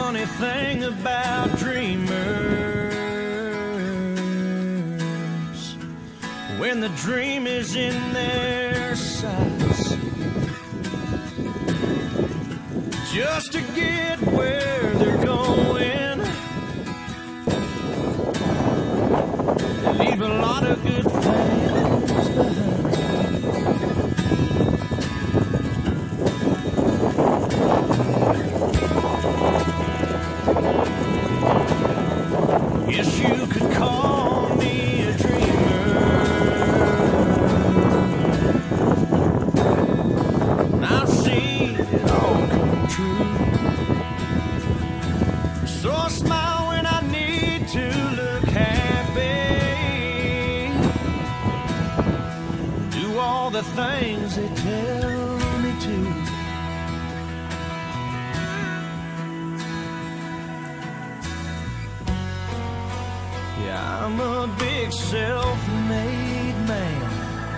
funny thing about dreamers, when the dream is in their sights, just to get where they're going, they leave a lot of good things behind. Yes, you could call me a dreamer. I've seen it all come true. So I smile when I need to look happy. Do all the things they tell me to. Yeah, I'm a big self-made man,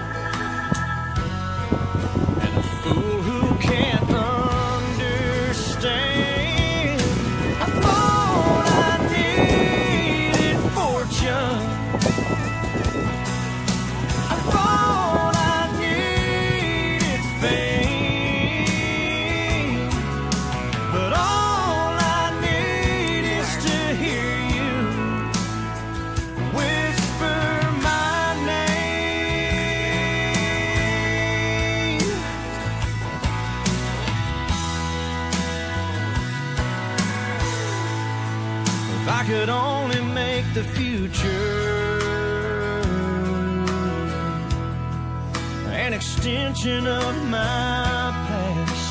and a fool who can't understand. I thought I needed fortune, I thought I needed fame, but all I need is to hear you whisper my name. If I could only make the future an extension of my past,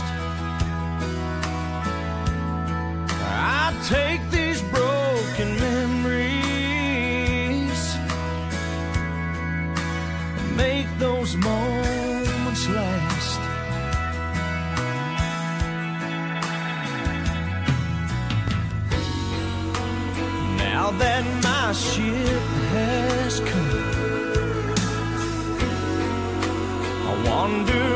I'd take these broken memories, make those moments last. Now that my ship has come, I wonder